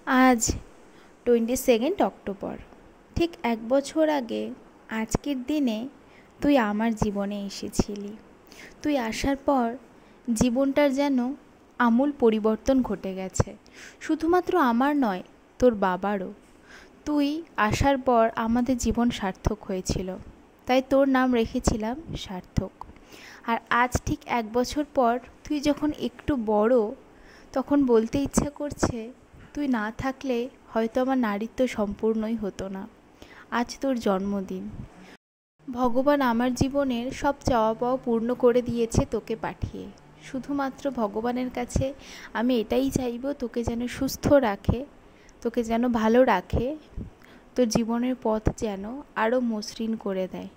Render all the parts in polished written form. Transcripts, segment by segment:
আজ 22 অক্টোবর, ঠিক 1 বছর আগে আজকের দিনে তুই আমার জীবনে এসেছিলি। তুই আসার পর জীবনটার যেন আমূল পরিবর্তন ঘটে গেছে। শুধুমাত্র আমার নয়, তোর বাবারও। তুই আসার পর আমাদের জীবন সার্থক হয়েছিল, তাই তোর নাম রেখেছিলাম সার্থক। আর আজ ঠিক 1 বছর পর তুই যখন একটু বড়, তখন বলতে ইচ্ছা করছে তুই না থাকলে হয়তো আমার নারীত্ব সম্পূর্ণই হতো না। আজ তোর জন্মদিন। ভগবান আমার জীবনের সব চাওয়া পাওয়া পূর্ণ করে দিয়েছে তোকে পাঠিয়ে। শুধুমাত্র ভগবানের কাছে আমি এটাই চাইব, তোকে যেন সুস্থ রাখে, তোকে যেন ভালো রাখে, তোর জীবনের পথ যেন আরও মসৃণ করে দেয়।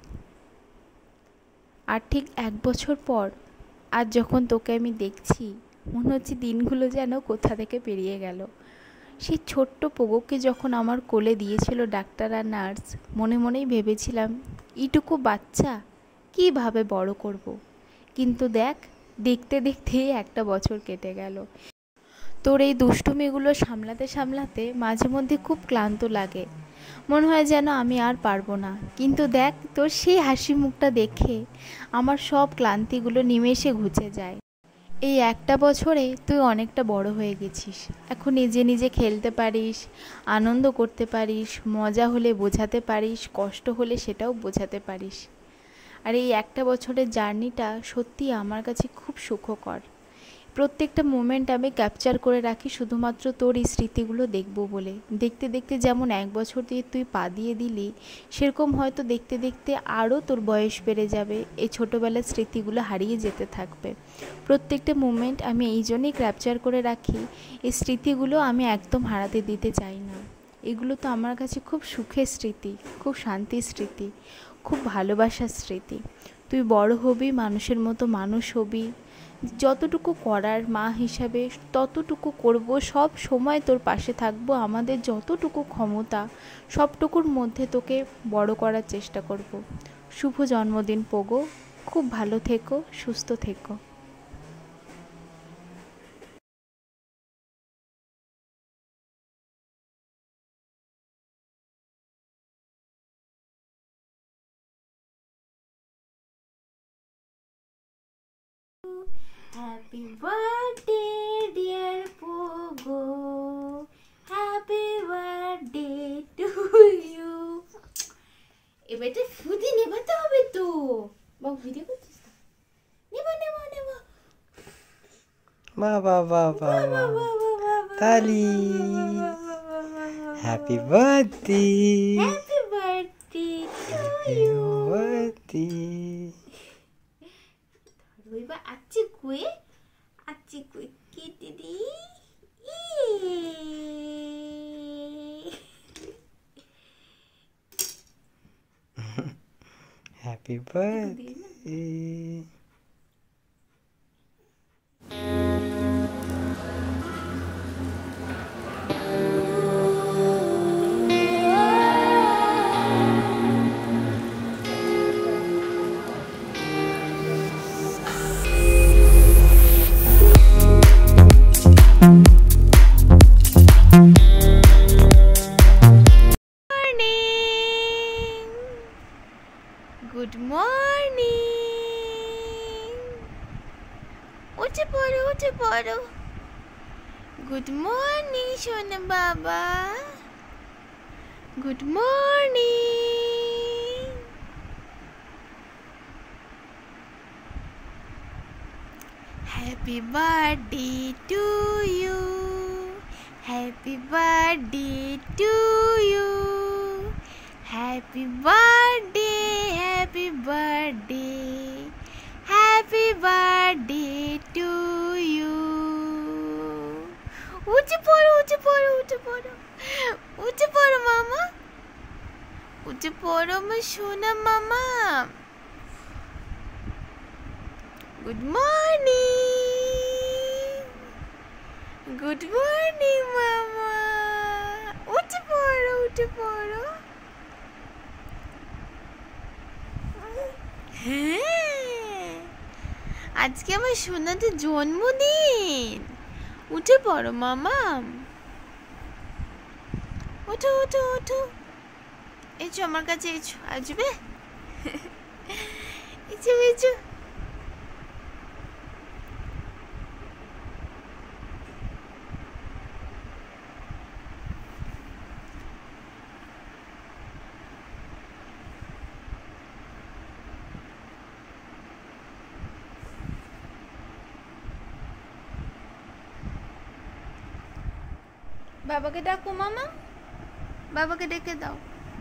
আর ঠিক 1 বছর পর আজ যখন তোকে আমি দেখছি, মনে হচ্ছে দিনগুলো যেন কোথা থেকে পেরিয়ে গেল। সেই ছোট্ট পোগোকে যখন আমার কোলে দিয়েছিল ডাক্তার আর নার্স, মনে মনেই ভেবেছিলাম এইটুকু বাচ্চা কীভাবে বড় করব। কিন্তু দেখতে দেখতেই 1 বছর কেটে গেল। তোর এই দুষ্টুমিগুলো সামলাতে সামলাতে মাঝে মধ্যে খুব ক্লান্ত লাগে, মনে হয় যেন আমি আর পারবো না। কিন্তু তোর সেই হাসি মুখটা দেখে আমার সব ক্লান্তিগুলো নিমেষে ঘুচে যায়। এই 1 বছরে তুই অনেকটা বড় হয়ে গেছিস। এখন নিজে নিজে খেলতে পারিস, আনন্দ করতে পারিস, মজা হলে বোঝাতে পারিস, কষ্ট হলে সেটাও বোঝাতে পারিস। আর এই 1 বছরের জার্নিটা সত্যি আমার কাছে খুব সুখকর। প্রত্যেকটা মোমেন্ট আমি ক্যাপচার করে রাখি শুধুমাত্র তোর এই স্মৃতিগুলো দেখবো বলে। দেখতে দেখতে যেমন 1 বছর দিয়ে তুই পা দিয়ে দিলি, সেরকম হয়তো দেখতে দেখতে আরও তোর বয়স বেড়ে যাবে, এই ছোটোবেলার স্মৃতিগুলো হারিয়ে যেতে থাকবে। প্রত্যেকটা মোমেন্ট আমি এই জন্যই ক্যাপচার করে রাখি, এই স্মৃতিগুলো আমি একদম হারাতে দিতে চাই না। এগুলো তো আমার কাছে খুব সুখের স্মৃতি, খুব শান্তির স্মৃতি, খুব ভালোবাসার স্মৃতি। তুই বড় হবি, মানুষের মতো মানুষ হবি, যতটুকু করার মা হিসাবে ততটুকু করব, সব সময় তোর পাশে থাকবো। আমাদের যতটুকু ক্ষমতা সবটুকুর মধ্যে তোকে বড় করার চেষ্টা করব। শুভ জন্মদিন পোগো, খুব ভালো থেকো, সুস্থ থেকো। Happy birthday, dear Pogo. Happy birthday to you. এবার তো ফুদি নেভাতে হবে তো। বাবু ভিডিও করছিস তো? নেবা নেবা নেবা। বাবা বাবা তালি। Happy birthday. Happy birthday to you. Birthday. এবার আচ্ছি কুয়ে কেটে দি। Happy birthday. Good morning. উঠে পড়ো। গুড মর্নিং সোনা বাবা, good morning. Happy birthday to you, happy birthday to you, happy birthday, happy birthday, happy birthday to you. উঠে পড়ো মামা, উঠে পড়ো আমার সোনা মামা। গুড মর্নিং মামা। উঠে পড়ো। হ্যাঁ, আজকে আমার সোনাদের জন্মদিন। উঠে পড়ো মামা। ওঠো ওঠো ওঠো, এসো আমার কাছে, এসো, আসবে, এসো এসো। বাবাকে ডাকো মামা, বাবাকে ডেকে দাও।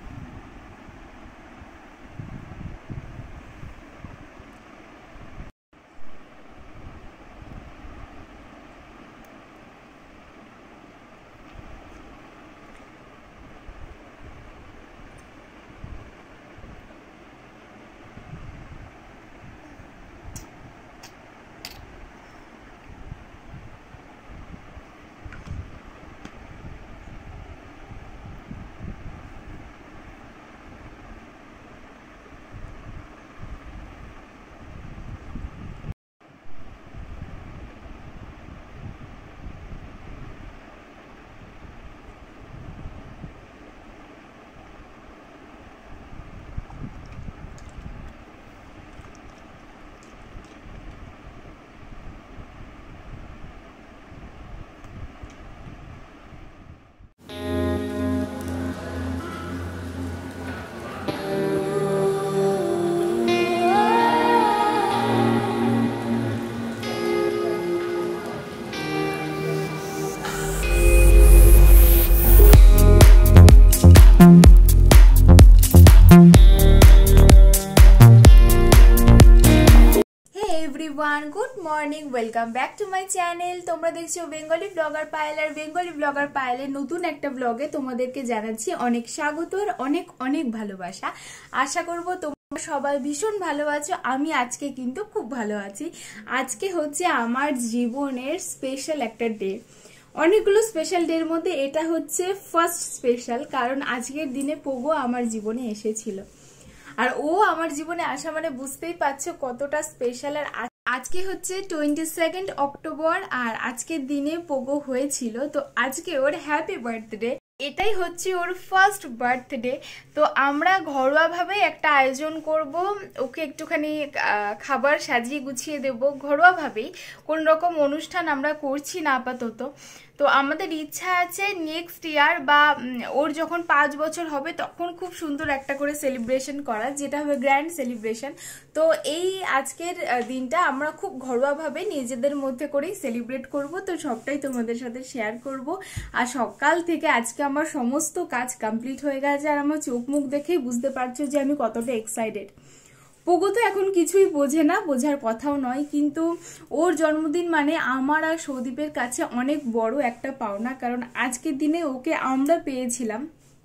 Good morning, welcome back to my channel. তোমরা দেখছো বেঙ্গলি ব্লগার পায়েল, আর বেঙ্গলি ব্লগার পায়েলের নতুন একটা ব্লগে তোমাদেরকে জানাচ্ছি অনেক স্বাগত আর অনেক অনেক ভালোবাসা। আশা করব তোমরা সবাই ভীষণ ভালো আছো। আমি আজকে কিন্তু খুব ভালো আছি। আজকে হচ্ছে আমার জীবনের স্পেশাল একটা ডে। অনেকগুলো স্পেশাল ডের মধ্যে এটা হচ্ছে ফার্স্ট স্পেশাল, কারণ আজকের দিনে পোগো আমার জীবনে এসেছিল। আর ও আমার জীবনে আসা মানে বুঝতেই পারছো কতটা স্পেশাল। আর আজকে হচ্ছে 22 অক্টোবর, আর আজকের দিনে পোগো হয়েছিল। তো আজকে ওর হ্যাপি বার্থডে, এটাই হচ্ছে ওর ফার্স্ট বার্থডে। তো আমরা ঘরোয়াভাবে একটা আয়োজন করব, ওকে একটুখানি খাবার সাজিয়ে গুছিয়ে দেব ঘরোয়াভাবেই। কোন রকম অনুষ্ঠান আমরা করছি না আপাতত। তো আমাদের ইচ্ছা আছে নেক্সট ইয়ার বা ওর যখন 5 বছর হবে তখন খুব সুন্দর একটা করে সেলিব্রেশন করা, যেটা হবে গ্র্যান্ড সেলিব্রেশন। তো এই আজকের দিনটা আমরা খুব ঘরোয়াভাবে নিজেদের মধ্যে করেই সেলিব্রেট করব। তো সবটাই তোমাদের সাথে শেয়ার করব। আর সকাল থেকে আজকে আমার সমস্ত কাজ কমপ্লিট হয়ে গেছে, আর আমার চোখ মুখ দেখেই বুঝতে পারছো যে আমি কতটা এক্সাইটেড। পোগো তো এখন কিছুই বোঝে না, বোঝার কথাও নয়, কিন্তু ওর জন্মদিন মানে আমার আর সৌদীপের কাছে অনেক বড় একটা পাওনা, কারণ আজকের দিনে ওকে আমরা পেয়েছিলাম।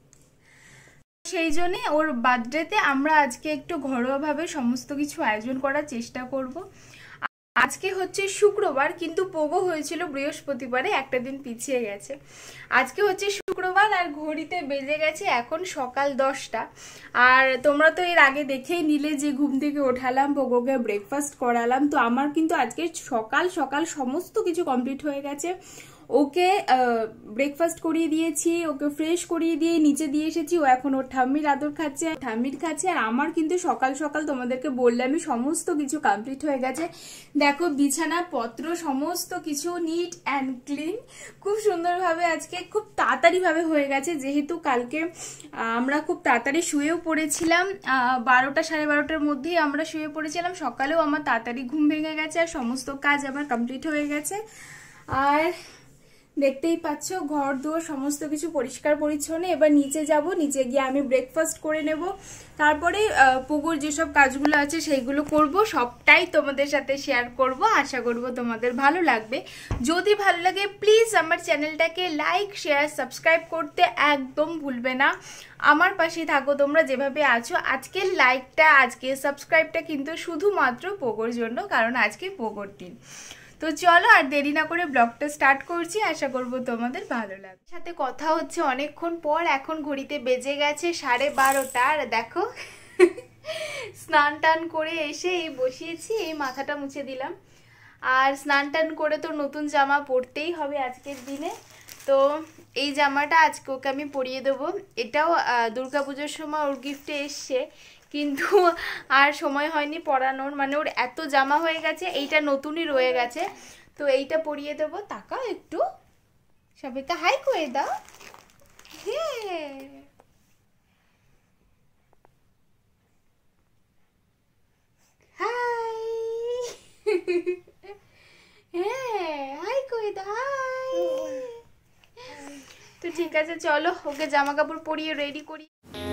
সেই জন্যে ওর বার্থডেতে আমরা আজকে একটু ঘরোয়াভাবে সমস্ত কিছু আয়োজন করার চেষ্টা করব। আজকে হচ্ছে শুক্রবার, কিন্তু পোগো হয়েছিল বৃহস্পতিবারে, একটা দিন পিছিয়ে গেছে। আজকে হচ্ছে শুক্রবার, আর ঘড়িতে বেজে গেছে এখন সকাল 10টা। আর তোমরা তো এর আগে দেখেই নিলে যে ঘুম থেকে ওঠালাম, পোগোকে ব্রেকফাস্ট করালাম। তো আমার কিন্তু আজকে সকাল সকাল সমস্ত কিছু কমপ্লিট হয়ে গেছে। ওকে ব্রেকফাস্ট করিয়ে দিয়েছি, ওকে ফ্রেশ করিয়ে দিয়ে নিচে দিয়ে এসেছি। ও এখন ওর ঠাম্মির আদর খাচ্ছে, ঠাম্মির খাচ্ছে। আর আমার কিন্তু সকাল সকাল তোমাদেরকে বললামই সমস্ত কিছু কমপ্লিট হয়ে গেছে। দেখো বিছানা পত্র সমস্ত কিছু নিট অ্যান্ড ক্লিন, খুব সুন্দরভাবে আজকে খুব তাড়াতাড়ি ভাবে হয়ে গেছে। যেহেতু কালকে আমরা খুব তাড়াতাড়ি শুয়েও পড়েছিলাম, 12টা 12:30টার মধ্যেই আমরা শুয়ে পড়েছিলাম। সকালেও আমার তাড়াতাড়ি ঘুম ভেঙে গেছে, আর সমস্ত কাজ আমার কমপ্লিট হয়ে গেছে। আর দেখতেই পাচ্ছ ঘর দুয়ার সমস্ত কিছু পরিষ্কার পরিচ্ছন্ন। এবার নিচে যাব, নিচে গিয়ে আমি ব্রেকফাস্ট করে নেব, তারপরে পোগোর যেসব কাজগুলো আছে সেইগুলো করব। সবটাই তোমাদের সাথে শেয়ার করব, আশা করব তোমাদের ভালো লাগবে। যদি ভালো লাগে প্লিজ আমার চ্যানেলটাকে লাইক শেয়ার সাবস্ক্রাইব করতে একদম ভুলবে না। আমার পাশে থাকো তোমরা যেভাবে আছো। আজকের লাইকটা, আজকের সাবস্ক্রাইবটা কিন্তু শুধুমাত্র পোগোর জন্য, কারণ আজকে পোগোর দিন। তো চলো আর দেরি না করে ব্লগটা স্টার্ট করছি, আশা করব তোমাদের ভালো লাগবে। সাথে কথা হচ্ছে অনেকক্ষণ পর, এখন ঘড়িতে বেজে গেছে 12:30। আর দেখো স্নান টান করে এসে এই বসিয়েছি, এই মাথাটা মুছে দিলাম। আর স্নান টান করে তো নতুন জামা পরতেই হবে আজকের দিনে। তো এই জামাটা আজকে ওকে আমি পরিয়ে দেবো। এটাও দুর্গাপুজোর সময় ওর গিফটে এসছে, কিন্তু আর সময় হয়নি পরানোর, মানে ওর এত জামা হয়ে গেছে, এইটা নতুনই রয়ে গেছে, তো এইটা পরিয়ে দেবো। তাকাও একটু, সবাইকে হাই করে দাও। হাই, হ্যাঁ হাই করে দাও, হাই। তো ঠিক আছে, চলো ওকে জামা কাপড় পরিয়ে রেডি করি।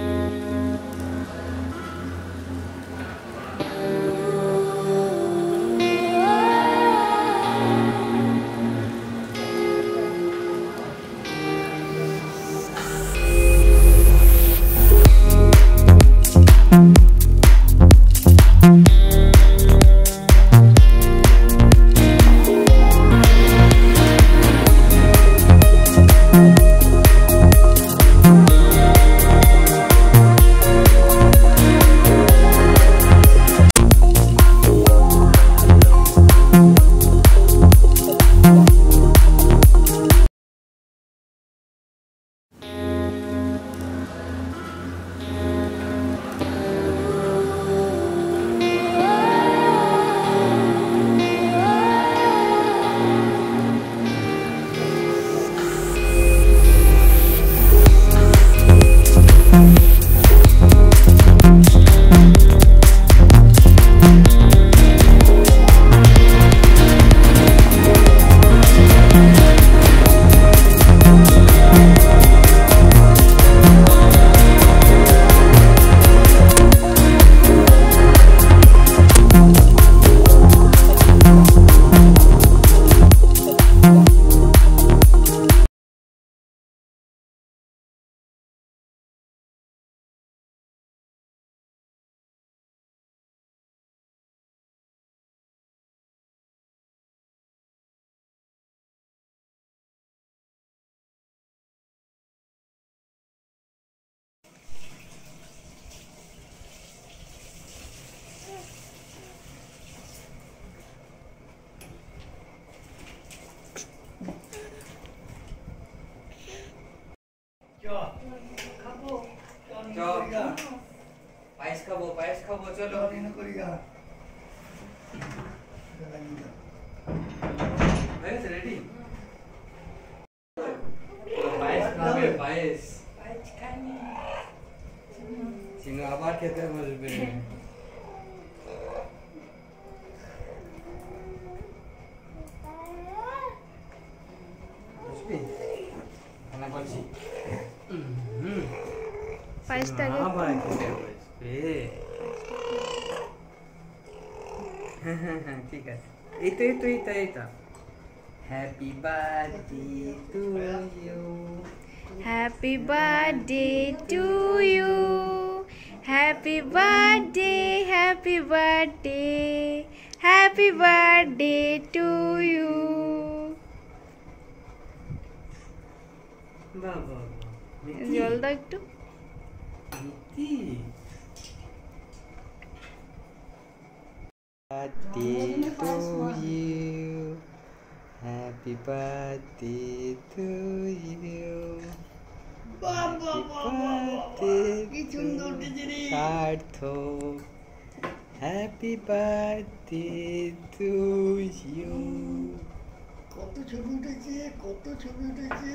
পায়েস খাবো চলো। রেডি? পায়েস খাবে? পায়েস চিনু আবার খেতে বসবে। বুঝবি? খানা বলছি পায়েসটাকে হ্যাঁ ঠিক আছে। এইটা happy birthday to you, happy birthday to you, happy birthday, happy birthday, happy birthday to you. বাবা জল দাও একটু। birthday to you, happy birthday to you, happy birthday to Sarthak, happy birthday to you। কত ছবি উঠেছে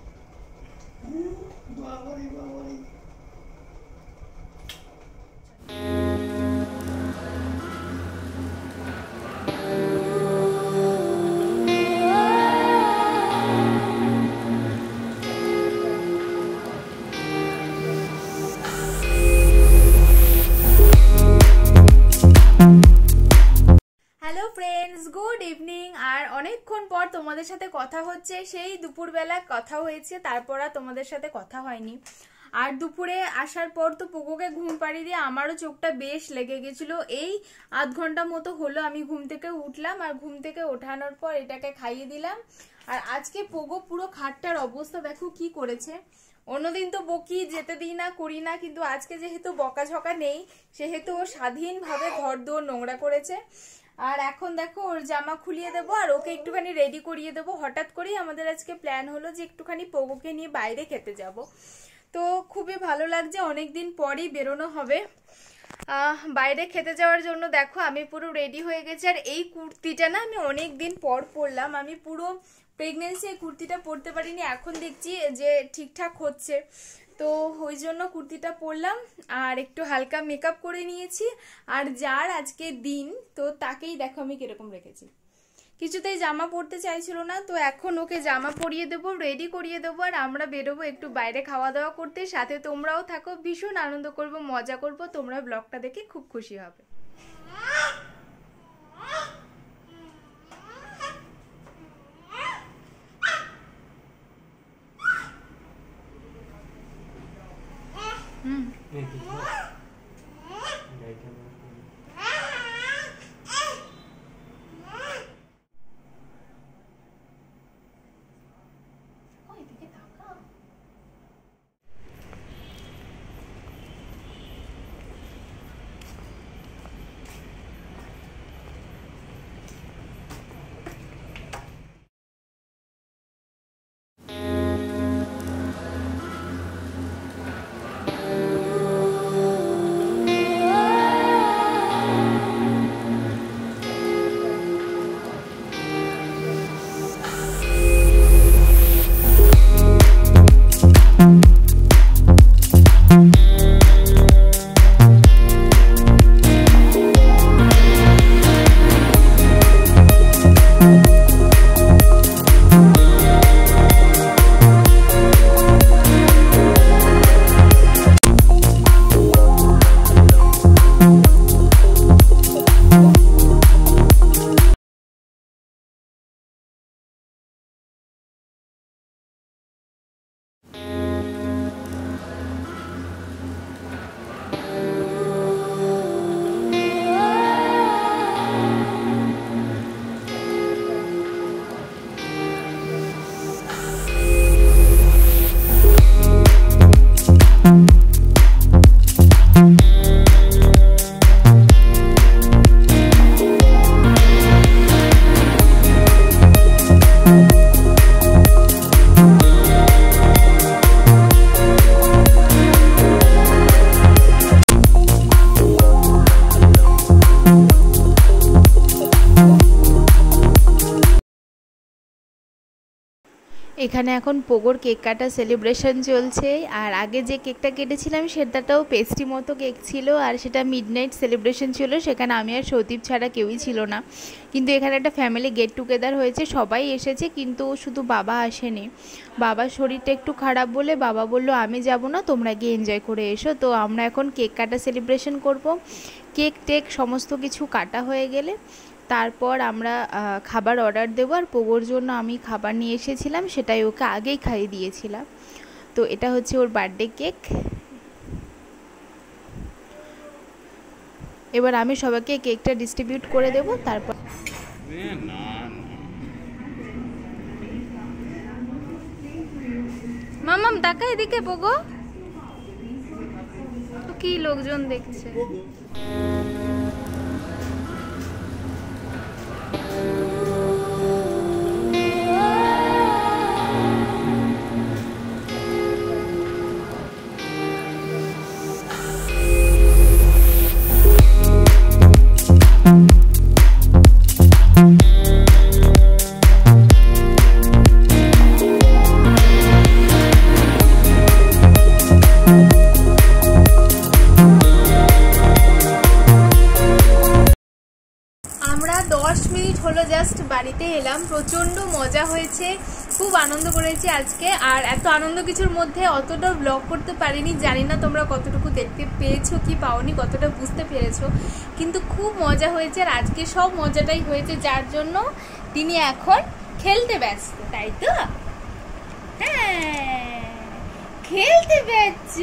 বাবারি hello friends, good evening. আর অনেকক্ষণ পর তোমাদের সাথে কথা হচ্ছে, সেই দুপুরবেলা কথা হয়েছে, তারপর আর তোমাদের সাথে কথা হয়নি। আর দুপুরে আসার পর তো পোকোকে ঘুম পাড়িয়ে দিয়ে আমারও চোখটা বেশ লেগে গেছিল। এই আধ ঘন্টা মতো হলো আমি ঘুম থেকে উঠলাম, আর ঘুম থেকে ওঠানোর পর এটাকে খাইয়ে দিলাম। আর আজকে পোকো পুরো খাটটার অবস্থা দেখো কি করেছে। অন্যদিন তো বকি, যেতে দিই না, করি না, কিন্তু আজকে যেহেতু বকাঝকা নেই সেহেতু ও স্বাধীনভাবে ঘর দোর নোংরা করেছে। আর এখন দেখো ওর জামা খুলিয়ে দেবো আর ওকে একটুখানি রেডি করিয়ে দেবো। হঠাৎ করেই আমাদের আজকে প্ল্যান হলো যে একটুখানি পোগোকে নিয়ে বাইরে খেতে যাব। তো খুবই ভালো লাগছে, অনেকদিন পরেই বেরোনো হবে বাইরে খেতে যাওয়ার জন্য। দেখো আমি পুরো রেডি হয়ে গেছি। আর এই কুর্তিটা না আমি অনেক দিন পর পরলাম, আমি পুরো প্রেগনেন্সি এই কুর্তিটা পরতে পারিনি, এখন দেখছি যে ঠিকঠাক হচ্ছে, তো ওই জন্য কুর্তিটা পরলাম। আর একটু হালকা মেকআপ করে নিয়েছি। আর যার আজকে দিন তো তাকেই দেখো আমি কিরকম রেখেছি, কিছুতেই জামা পরতে চাইছিল না, তো এখন ওকে জামা পরিয়ে দেবো, রেডি করিয়ে দেবো, আর আমরা বেরোবো একটু বাইরে খাওয়া দাওয়া করতে। সাথে তোমরাও থাকো, ভীষণ আনন্দ করব, মজা করব, তোমরা ব্লগটা দেখে খুব খুশি হবে। এখানে এখন পোগোর কেক কাটা সেলিব্রেশন চলছে। আর আগে যে কেকটা কেটেছিলাম সেটাটাও পেস্ট্রি মতো কেক ছিল, আর সেটা মিডনাইট সেলিব্রেশন ছিল, সেখানে আমি আর সৌদীপ ছাড়া কেউই ছিল না। কিন্তু এখানে একটা ফ্যামিলি গেট টুগেদার হয়েছে, সবাই এসেছে, কিন্তু শুধু বাবা আসেনি। বাবার শরীরটা একটু খারাপ বলে বাবা বলল আমি যাব না, তোমরা গিয়ে এনজয় করে এসো। তো আমরা এখন কেক কাটা সেলিব্রেশন করব। কেক টেক সমস্ত কিছু কাটা হয়ে গেলে তারপর আমরা খাবার অর্ডার দেবো। আর পোগোর জন্য আমি খাবার নিয়ে এসেছিলাম, সেটাই ওকে আগেই খাইয়ে দিয়েছিলাম। তো এটা হচ্ছে ওর বার্থডে কেক। এবার আমি সবাইকে কেকটা ডিস্ট্রিবিউট করে দেব। তারপর মামাম তাকা এদিকে, পোগো তো কি লোকজন দেখছে। আমরা 10 মিনিট হলো জাস্ট বাড়িতে এলাম, প্রচণ্ড মজা হয়েছে, খুব আনন্দ করেছি আজকে। আর এত আনন্দ কিছুর মধ্যে অতটা ব্লগ করতে পারিনি, জানি না তোমরা কতটুকু দেখতে পেয়েছো কি পাওনি, কতটা বুঝতে পেরেছো, কিন্তু খুব মজা হয়েছে। আর আজকে সব মজাটাই হয়েছে, যার জন্য তিনি এখন খেলতে ব্যস্ত, তাই তো? হ্যাঁ, খেলতে ব্যস্ত।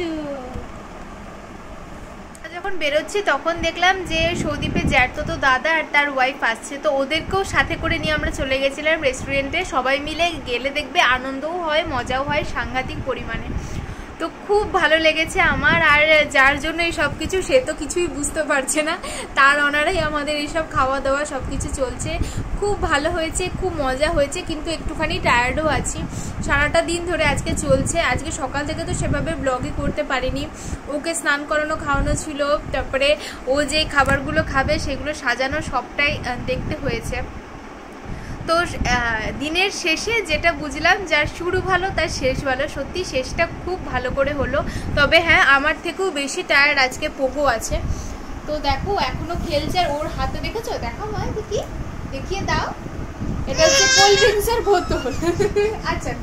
যখন বেরোচ্ছি তখন দেখলাম যে সৌদীপের জ্যাঠতো দাদা আর তার ওয়াইফ আসছে, তো ওদেরকেও সাথে করে নিয়ে আমরা চলে গেছিলাম রেস্টুরেন্টে। সবাই মিলে গেলে দেখবে আনন্দও হয়, মজাও হয় সাংঘাতিক পরিমাণে। তো তো খুব ভালো লেগেছে আমার। আর যার জন্য এই সব কিছু সে তো কিছুই বুঝতে পারছে না, তার অনারাই আমাদের এইসব খাওয়া দাওয়া সব কিছু চলছে। খুব ভালো হয়েছে, খুব মজা হয়েছে, কিন্তু একটুখানি টায়ার্ডও আছি। সারাটা দিন ধরে আজকে চলছে। আজকে সকাল থেকে তো সেভাবে ব্লগই করতে পারিনি। ওকে স্নান করানো খাওয়ানো ছিল, তারপরে ও যে খাবারগুলো খাবে সেগুলো সাজানো সবটাই দেখতে হয়েছে। তো দিনের শেষে যেটা বুঝলাম, যার শুরু ভালো তার শেষ ভালো। সত্যি শেষটা খুব ভালো করে হলো। তবে হ্যাঁ, আমার থেকেও বেশি টায়ার্ড আজকে পোগো আছে। তো দেখো এখনো খেলছে, আর ওর হাতে দেখেছো, দেখাও মা, দেখি, দেখিয়ে দাও। এটা হচ্ছে কোল্ড ড্রিঙ্কসের বোতল। আচ্ছা,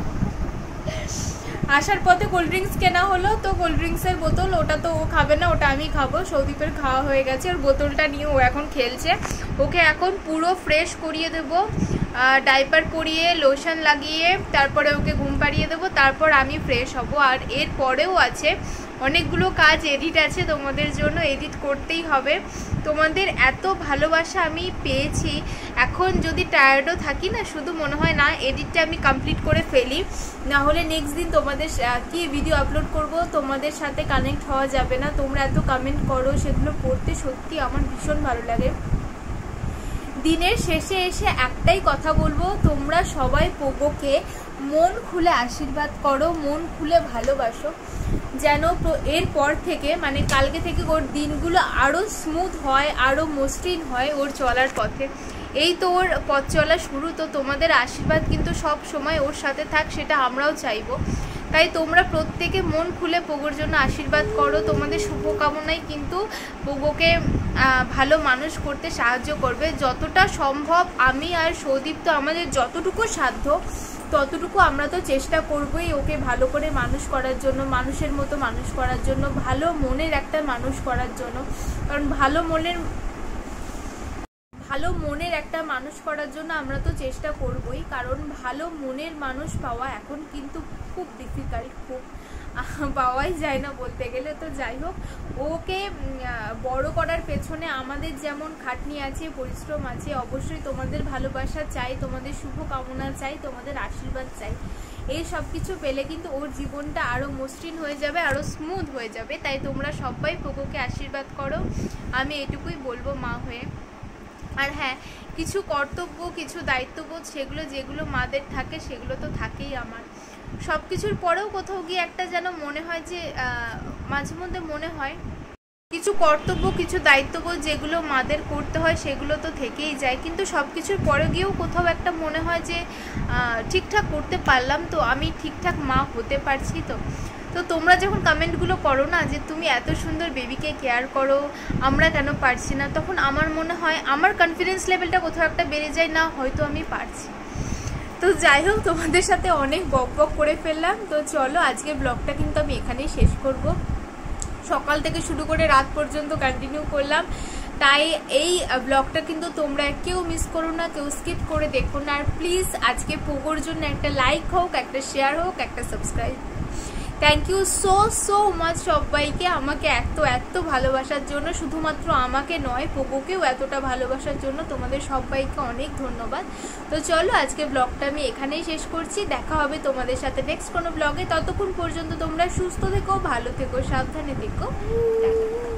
আসার পথে কোল্ড ড্রিঙ্কস কেনা হলো, তো কোল্ড ড্রিঙ্কসের বোতল, ওটা তো ও খাবে না, ওটা আমি খাবো। সৌদীপের খাওয়া হয়ে গেছে, ওর বোতলটা নিয়ে ও এখন খেলছে। ওকে এখন পুরো ফ্রেশ করিয়ে দেবো, ডাইপার পরিয়ে লোশন লাগিয়ে তারপরে ওকে ঘুম পাড়িয়ে দেবো, তারপর আমি ফ্রেশ হব। আর এর পরেও আছে অনেকগুলো কাজ, এডিট আছে তোমাদের জন্য, এডিট করতেই হবে। তোমাদের এত ভালোবাসা আমি পেয়েছি, এখন যদি টায়ার্ডও থাকি না, শুধু মনে হয় না এডিটটা আমি কমপ্লিট করে ফেলি, না হলে নেক্সট দিন তোমাদের কি ভিডিও আপলোড করব, তোমাদের সাথে কানেক্ট হওয়া যাবে না। তোমরা এত কমেন্ট করো, সেগুলো পড়তে সত্যি আমার ভীষণ ভালো লাগে। দিনের শেষে এসে একটাই কথা বলবো, তোমরা সবাই পোগোকে মন খুলে আশীর্বাদ করো, মন খুলে ভালোবাসো, যেন এরপর থেকে মানে কালকে থেকে ওর দিনগুলো আরও স্মুথ হয়, আরও মসৃণ হয় ওর চলার পথে। এই তো ওর পথ চলা শুরু, তো তোমাদের আশীর্বাদ কিন্তু সব সময় ওর সাথে থাক, সেটা আমরাও চাইবো। তাই তোমরা প্রত্যেকে মন খুলে পোগোর জন্য আশীর্বাদ করো। তোমাদের শুভকামনাই কিন্তু পোগোকে ভালো মানুষ করতে সাহায্য করবে। যতটা সম্ভব আমি আর সৌদীপ তো আমাদের যতটুকু সাধ্য ততটুকু আমরা তো চেষ্টা করবোই ওকে ভালো করে মানুষ করার জন্য, মানুষের মতো মানুষ করার জন্য, ভালো মনের একটা মানুষ করার জন্য। কারণ ভালো মনের একটা মানুষ করার জন্য আমরা তো চেষ্টা করবই, কারণ ভালো মনের মানুষ পাওয়া এখন কিন্তু খুব ডিফিকাল্ট, খুব পাওয়াই যায় না বলতে গেলে। তো যাই হোক, ওকে বড় করার পেছনে আমাদের যেমন খাটনি আছে, পরিশ্রম আছে, অবশ্যই তোমাদের ভালোবাসা চাই, তোমাদের শুভকামনা চাই, তোমাদের আশীর্বাদ চাই। এই সব কিছু পেলে কিন্তু ওর জীবনটা আরও মসৃণ হয়ে যাবে, আরও স্মুথ হয়ে যাবে। তাই তোমরা সবাই পোগোকে আশীর্বাদ করো, আমি এটুকুই বলবো মা হয়ে। আর হ্যাঁ, কিছু কর্তব্য, কিছু দায়িত্ববোধ, সেগুলো যেগুলো মাদের থাকে সেগুলো তো থাকেই আমার। সব কিছুর পরেও কোথাও গিয়ে একটা যেন মনে হয় যে মাঝে মধ্যে মনে হয় কিছু কর্তব্য, কিছু দায়িত্ববোধ যেগুলো মাদের করতে হয় সেগুলো তো থেকেই যায়, কিন্তু সব কিছুর পরে গিয়েও কোথাও একটা মনে হয় যে ঠিকঠাক করতে পারলাম তো, আমি ঠিকঠাক মা হতে পারছি তো। তো তোমরা যখন কমেন্টগুলো করো না যে তুমি এত সুন্দর বেবিকে কেয়ার করো, আমরা কেন পারছি না, তখন আমার মনে হয় আমার কনফিডেন্স লেভেলটা কোথাও একটা বেড়ে যায়, না হয়তো আমি পারছি। তো যাই হোক, তোমাদের সাথে অনেক বক করে ফেললাম। তো চলো, আজকে ব্লগটা কিন্তু আমি এখানেই শেষ করব। সকাল থেকে শুরু করে রাত পর্যন্ত কন্টিনিউ করলাম, তাই এই ব্লগটা কিন্তু তোমরা কেউ মিস করো না, কেউ স্কিপ করে দেখো না। আর প্লিজ আজকে পোগোর জন্য একটা লাইক হোক, একটা শেয়ার হোক, একটা subscribe. Thank you so much সবাইকে আমাকে এত ভালোবাসার জন্য, শুধুমাত্র আমাকে নয় পোগোকেও এতটা ভালোবাসার জন্য তোমাদের সবাইকে অনেক ধন্যবাদ। তো চলো, আজকে ব্লগটা আমি এখানেই শেষ করছি। দেখা হবে তোমাদের সাথে নেক্সট কোনো ব্লগে। ততক্ষণ পর্যন্ত তোমরা সুস্থ থেকো, ভালো থেকো, সাবধানে থেকো।